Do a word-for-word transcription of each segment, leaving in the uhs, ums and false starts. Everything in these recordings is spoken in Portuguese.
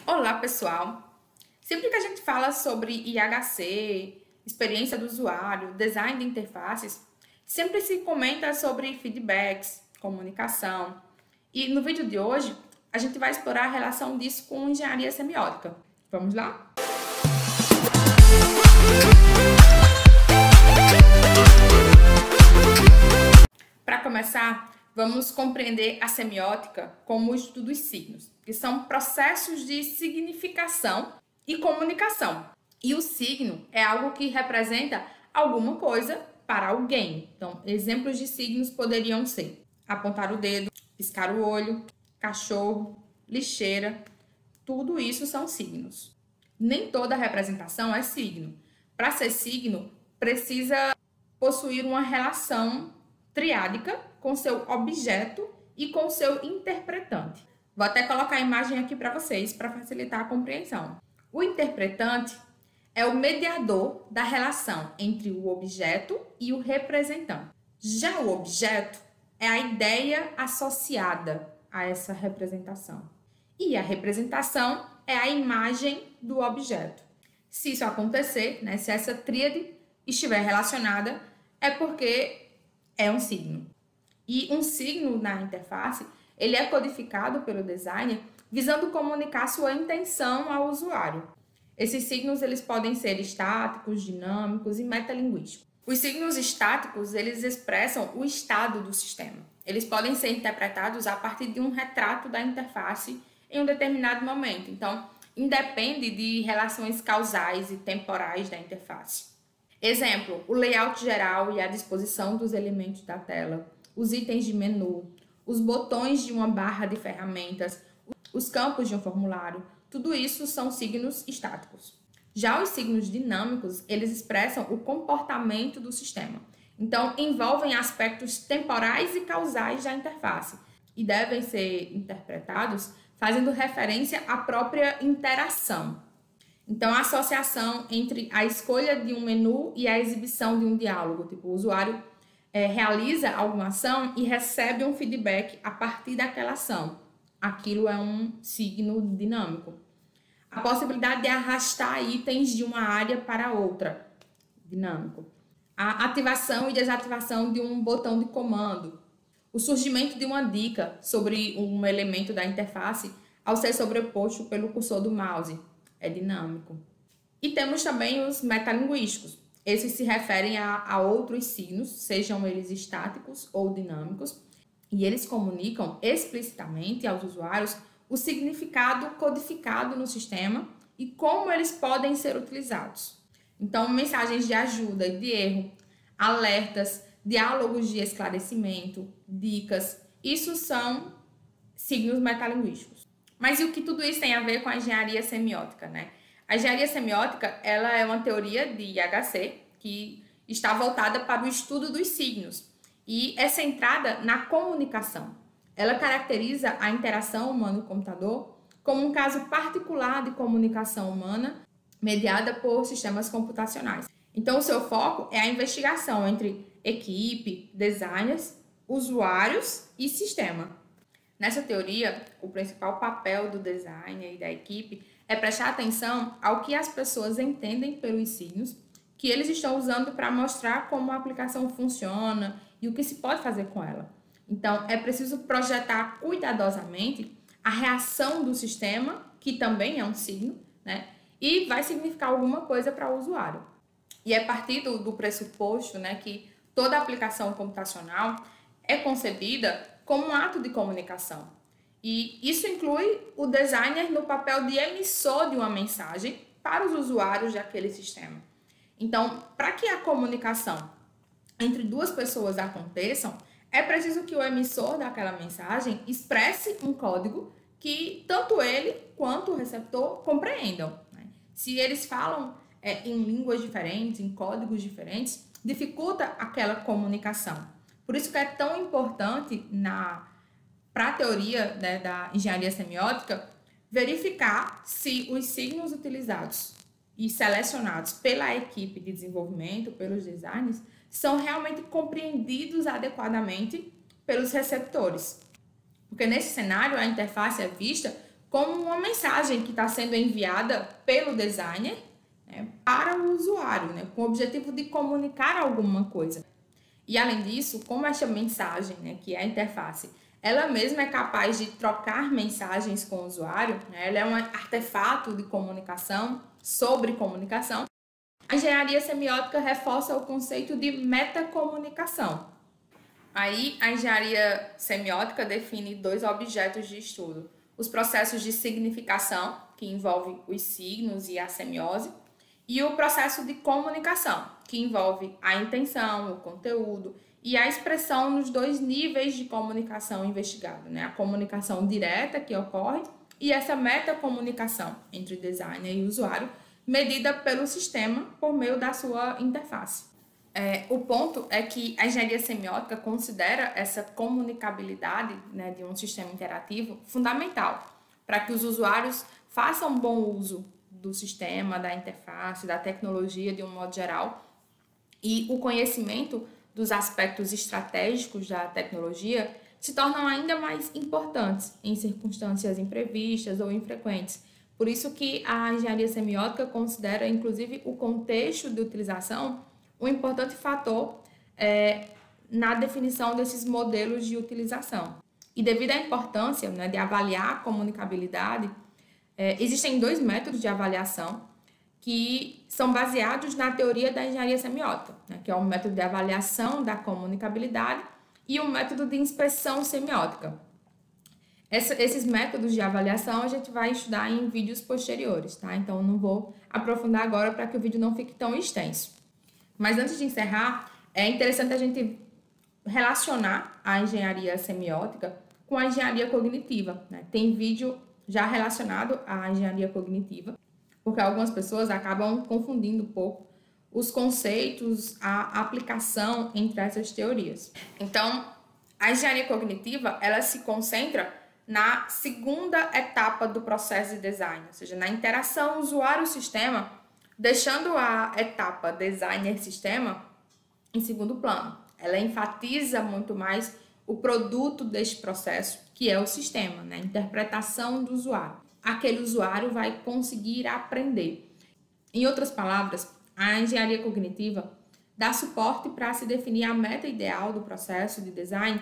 Olá, pessoal! Sempre que a gente fala sobre I H C, experiência do usuário, design de interfaces, sempre se comenta sobre feedbacks, comunicação. E no vídeo de hoje, a gente vai explorar a relação disso com engenharia semiótica. Vamos lá? Para começar, vamos compreender a semiótica como o estudo dos signos, que são processos de significação e comunicação. E o signo é algo que representa alguma coisa para alguém. Então, exemplos de signos poderiam ser apontar o dedo, piscar o olho, cachorro, lixeira. Tudo isso são signos. Nem toda representação é signo. Para ser signo, precisa possuir uma relação triádica com seu objeto e com seu interpretante. Vou até colocar a imagem aqui para vocês para facilitar a compreensão. O interpretante é o mediador da relação entre o objeto e o representante. Já o objeto é a ideia associada a essa representação. E a representação é a imagem do objeto. Se isso acontecer, né, se essa tríade estiver relacionada, é porque é um signo. E um signo na interface, ele é codificado pelo designer visando comunicar sua intenção ao usuário. Esses signos eles podem ser estáticos, dinâmicos e metalinguísticos. Os signos estáticos, eles expressam o estado do sistema. Eles podem ser interpretados a partir de um retrato da interface em um determinado momento. Então, independe de relações causais e temporais da interface. Exemplo, o layout geral e a disposição dos elementos da tela, os itens de menu, os botões de uma barra de ferramentas, os campos de um formulário, tudo isso são signos estáticos. Já os signos dinâmicos, eles expressam o comportamento do sistema. Então, envolvem aspectos temporais e causais da interface e devem ser interpretados fazendo referência à própria interação. Então, a associação entre a escolha de um menu e a exibição de um diálogo. Tipo, o usuário é, realiza alguma ação e recebe um feedback a partir daquela ação. Aquilo é um signo dinâmico. A possibilidade de arrastar itens de uma área para outra. Dinâmico. A ativação e desativação de um botão de comando. O surgimento de uma dica sobre um elemento da interface ao ser sobreposto pelo cursor do mouse. É dinâmico. E temos também os metalinguísticos. Esses se referem a, a outros signos, sejam eles estáticos ou dinâmicos, e eles comunicam explicitamente aos usuários o significado codificado no sistema e como eles podem ser utilizados. Então, mensagens de ajuda e de erro, alertas, diálogos de esclarecimento, dicas, isso são signos metalinguísticos. Mas e o que tudo isso tem a ver com a engenharia semiótica, né? A engenharia semiótica, ela é uma teoria de I H C que está voltada para o estudo dos signos e é centrada na comunicação. Ela caracteriza a interação humano-computador como um caso particular de comunicação humana mediada por sistemas computacionais. Então, o seu foco é a investigação entre equipe, designers, usuários e sistema. Nessa teoria, o principal papel do designer e da equipe é prestar atenção ao que as pessoas entendem pelos signos que eles estão usando para mostrar como a aplicação funciona e o que se pode fazer com ela. Então, é preciso projetar cuidadosamente a reação do sistema, que também é um signo, né? E vai significar alguma coisa para o usuário. E é a partir do, do pressuposto, né, que toda aplicação computacional é concebida como um ato de comunicação. E isso inclui o designer no papel de emissor de uma mensagem para os usuários daquele sistema. Então, para que a comunicação entre duas pessoas aconteçam, é preciso que o emissor daquela mensagem expresse um código que tanto ele quanto o receptor compreendam, né? Se eles falam é, em línguas diferentes, em códigos diferentes, dificulta aquela comunicação. Por isso que é tão importante para a teoria, né, da engenharia semiótica verificar se os signos utilizados e selecionados pela equipe de desenvolvimento, pelos designers, são realmente compreendidos adequadamente pelos receptores. Porque nesse cenário a interface é vista como uma mensagem que está sendo enviada pelo designer, né, para o usuário, né, com o objetivo de comunicar alguma coisa. E além disso, como esta mensagem, né, que é a interface, ela mesma é capaz de trocar mensagens com o usuário, né, ela é um artefato de comunicação sobre comunicação, a engenharia semiótica reforça o conceito de metacomunicação. Aí, a engenharia semiótica define dois objetos de estudo: os processos de significação, que envolve os signos e a semiose, e o processo de comunicação, que envolve a intenção, o conteúdo e a expressão nos dois níveis de comunicação investigados, né? A comunicação direta que ocorre e essa metacomunicação entre designer e usuário, medida pelo sistema por meio da sua interface. É, o ponto é que a engenharia semiótica considera essa comunicabilidade, né, de um sistema interativo fundamental para que os usuários façam bom uso do sistema, da interface, da tecnologia de um modo geral, e o conhecimento dos aspectos estratégicos da tecnologia se tornam ainda mais importantes em circunstâncias imprevistas ou infrequentes. Por isso que a engenharia semiótica considera, inclusive, o contexto de utilização um importante fator é, na definição desses modelos de utilização. E devido à importância, né, de avaliar a comunicabilidade, é, existem dois métodos de avaliação que são baseados na teoria da engenharia semiótica, né, que é o método de avaliação da comunicabilidade e o método de inspeção semiótica. Essa, esses métodos de avaliação a gente vai estudar em vídeos posteriores, tá? Então, não vou aprofundar agora para que o vídeo não fique tão extenso. Mas antes de encerrar, é interessante a gente relacionar a engenharia semiótica com a engenharia cognitiva, né? Tem vídeo já relacionado à engenharia cognitiva, porque algumas pessoas acabam confundindo um pouco os conceitos, a aplicação entre essas teorias. Então, a engenharia cognitiva, ela se concentra na segunda etapa do processo de design, ou seja, na interação usuário-sistema, deixando a etapa designer-sistema em segundo plano. Ela enfatiza muito mais o produto deste processo, que é o sistema, né? A interpretação do usuário. Aquele usuário vai conseguir aprender. Em outras palavras, a engenharia cognitiva dá suporte para se definir a meta ideal do processo de design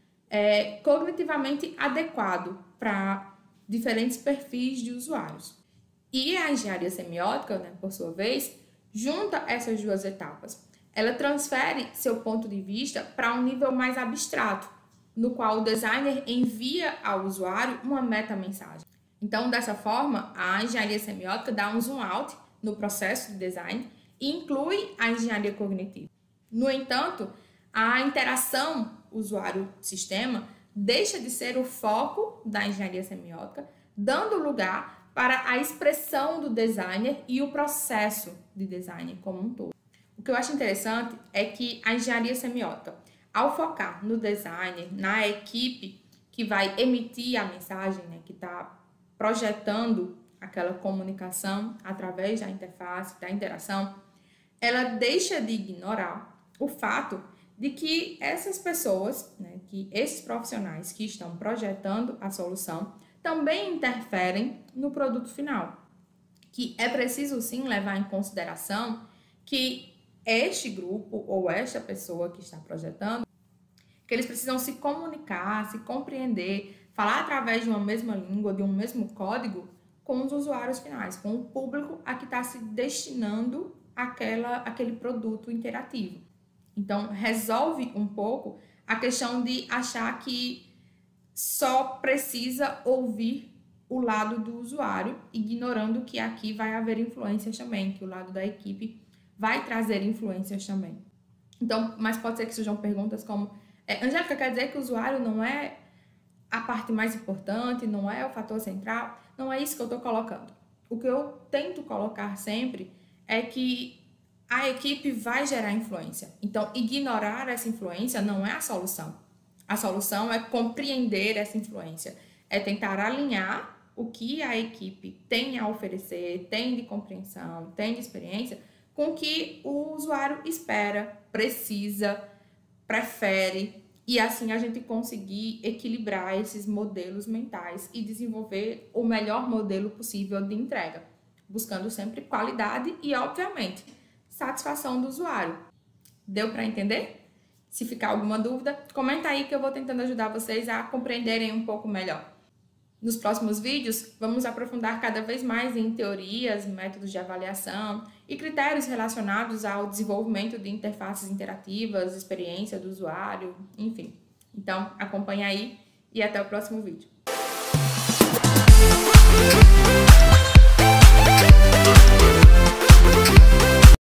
é, cognitivamente adequado para diferentes perfis de usuários. E a engenharia semiótica, né, por sua vez, junta essas duas etapas. Ela transfere seu ponto de vista para um nível mais abstrato, no qual o designer envia ao usuário uma meta-mensagem. Então, dessa forma, a engenharia semiótica dá um zoom out no processo de design e inclui a engenharia cognitiva. No entanto, a interação usuário-sistema deixa de ser o foco da engenharia semiótica, dando lugar para a expressão do designer e o processo de design como um todo. O que eu acho interessante é que a engenharia semiótica, ao focar no designer, na equipe que vai emitir a mensagem, né, que está projetando aquela comunicação através da interface, da interação, ela deixa de ignorar o fato de que essas pessoas, né, que esses profissionais que estão projetando a solução, também interferem no produto final. Que é preciso sim levar em consideração que este grupo ou esta pessoa que está projetando, que eles precisam se comunicar, se compreender, falar através de uma mesma língua, de um mesmo código com os usuários finais, com o público a que está se destinando aquela, aquele produto interativo. Então, resolve um pouco a questão de achar que só precisa ouvir o lado do usuário, ignorando que aqui vai haver influências também, que o lado da equipe vai trazer influências também. Então, mas pode ser que surjam perguntas como, é, Angélica, quer dizer que o usuário não é a parte mais importante, não é o fator central? Não é isso que eu estou colocando. O que eu tento colocar sempre é que a equipe vai gerar influência. Então, ignorar essa influência não é a solução. A solução é compreender essa influência, é tentar alinhar o que a equipe tem a oferecer, tem de compreensão, tem de experiência, com o que o usuário espera, precisa, prefere e assim a gente conseguir equilibrar esses modelos mentais e desenvolver o melhor modelo possível de entrega, buscando sempre qualidade e, obviamente, satisfação do usuário. Deu para entender? Se ficar alguma dúvida, comenta aí que eu vou tentando ajudar vocês a compreenderem um pouco melhor. Nos próximos vídeos, vamos aprofundar cada vez mais em teorias, métodos de avaliação e critérios relacionados ao desenvolvimento de interfaces interativas, experiência do usuário, enfim. Então, acompanha aí e até o próximo vídeo.